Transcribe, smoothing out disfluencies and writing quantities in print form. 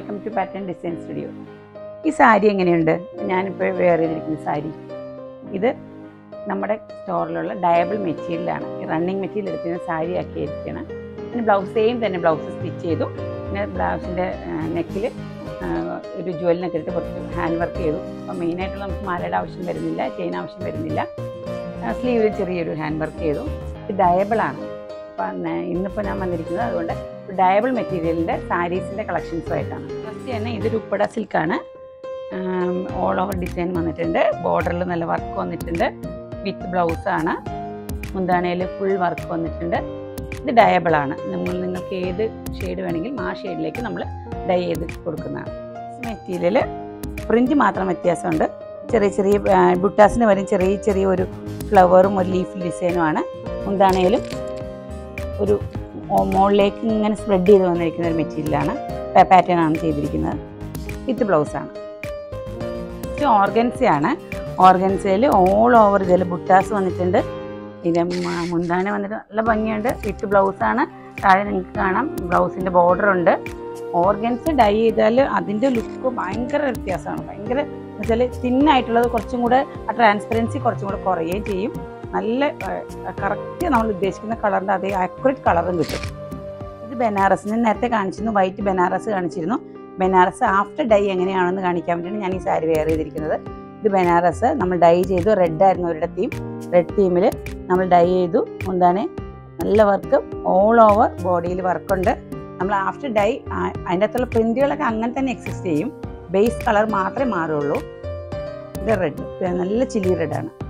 Welcome to pattern design studio. ഈ സാരി എങ്ങനെയുണ്ട്? ഞാനിപ്പോൾ വെയർ ചെയ്തിരിക്കുന്ന സാരി ഇത് നമ്മുടെ സ്റ്റോറിലുള്ള ഡയബിൾ മെറ്റീരിയലാണ്. ഈ റണ്ണിങ് മെറ്റീരിയൽ എടുക്കുന്ന സാരി ആക്കിയിരിക്കുകയാണ്. പിന്നെ ബ്ലൗസ് സെയിം തന്നെ ബ്ലൗസ് സ്റ്റിച്ച് ചെയ്തു. പിന്നെ ബ്ലൗസിൻ്റെ നെക്കിൽ ഒരു ജ്വലിനൊക്കെ ഇട്ട് കുറച്ച് ഹാൻഡ് വർക്ക് ചെയ്തു. അപ്പോൾ മെയിനായിട്ടുള്ള നമുക്ക് മാലയുടെ ആവശ്യം വരുന്നില്ല, ചെയിൻ ആവശ്യം വരുന്നില്ല. സ്ലീവിൽ ചെറിയൊരു ഹാൻഡ് വർക്ക് ചെയ്തു. ഇത് ഡയബിളാണ്. അപ്പം ഇന്നിപ്പോൾ ഞാൻ വന്നിരിക്കുന്നത് അതുകൊണ്ട് ഡയബിൾ മെറ്റീരിയലിൻ്റെ സാരീസിൻ്റെ കളക്ഷൻസുമായിട്ടാണ്. ഫസ്റ്റ് തന്നെ ഇതൊരു ഉപ്പട സിൽക്കാണ്. ഓൾ ഓവർ ഡിസൈൻ വന്നിട്ടുണ്ട്. ബോർഡറിൽ നല്ല വർക്ക് വന്നിട്ടുണ്ട്. വിത്ത് ബ്ലൗസാണ്. മുന്താണയിൽ ഫുൾ വർക്ക് വന്നിട്ടുണ്ട്. ഇത് ഡയബിളാണ്. നിങ്ങൾക്ക് ഏത് ഷെയ്ഡ് വേണമെങ്കിലും ആ ഷെയ്ഡിലേക്ക് നമ്മൾ ഡൈ ചെയ്ത് കൊടുക്കുന്നതാണ്. മെറ്റീരിയൽ പ്രിൻറ്റ് മാത്രം വ്യത്യാസമുണ്ട്. ചെറിയ ചെറിയ ബുട്ടാസിന് വരും ചെറിയ ഒരു ഫ്ലവറും ഒരു ലീഫ് ഡിസൈനുമാണ്. മുന്താണയിലും ഒരു മുകളിലേക്ക് ഇങ്ങനെ സ്പ്രെഡ് ചെയ്ത് വന്നിരിക്കുന്ന ഒരു മെറ്റീരിയലാണ്. പാറ്റേൺ ആണ് ചെയ്തിരിക്കുന്നത്. വിത്ത് ബ്ലൗസാണ്. ഇത് ഓർഗൻസയാണ്. ഓർഗൻസയിൽ ഓൾ ഓവർ ഇതിൽ ബുട്ടാസ് വന്നിട്ടുണ്ട്. ഇത് മുന്താണി വന്നിട്ട് നല്ല ഭംഗിയുണ്ട്. വിത്ത് ബ്ലൗസാണ്. താഴെ നിങ്ങൾക്ക് കാണാം ബ്ലൗസിൻ്റെ ബോർഡറുണ്ട്. ഓർഗൻസ് ഡൈ ചെയ്താൽ അതിൻ്റെ ലുക്ക് ഭയങ്കര വ്യത്യാസമാണ്. ഭയങ്കര എന്ന് വെച്ചാൽ തിന്നായിട്ടുള്ളത് കുറച്ചും കൂടെ ആ ട്രാൻസ്പെറൻസി കുറച്ചും കൂടെ കുറയുകയും ചെയ്യും. നല്ല കറക്റ്റ് നമ്മൾ ഉദ്ദേശിക്കുന്ന കളറിൻ്റെ അതേ ആക്യുറേറ്റ് കളറും കിട്ടും. ഇത് ബനാറസ് ഞാൻ നേരത്തെ കാണിച്ചിരുന്നു. വൈറ്റ് ബനാറസ് കാണിച്ചിരുന്നു. ബനാറസ് ആഫ്റ്റർ ഡൈ എങ്ങനെയാണെന്ന് കാണിക്കാൻ വേണ്ടിയാണ് ഞാൻ ഈ സാരി വെയർ ചെയ്തിരിക്കുന്നത്. ഇത് ബനാറസ് നമ്മൾ ഡൈ ചെയ്തു. റെഡായിരുന്നു അവരുടെ തീം. റെഡ് തീമിൽ നമ്മൾ ഡൈ ചെയ്തു. എന്താണ് നല്ല വർക്ക് ഓൾ ഓവർ ബോഡിയിൽ വർക്കുണ്ട്. നമ്മൾ ആഫ്റ്റർ ഡൈ അതിൻ്റെ അകത്തുള്ള പ്രിൻറ്റുകളൊക്കെ അങ്ങനെ തന്നെ എക്സിസ്റ്റ് ചെയ്യും. ബേസ് കളർ മാത്രമേ മാറുള്ളൂ. ഇത് റെഡ് നല്ല ചില്ലി റെഡാണ്.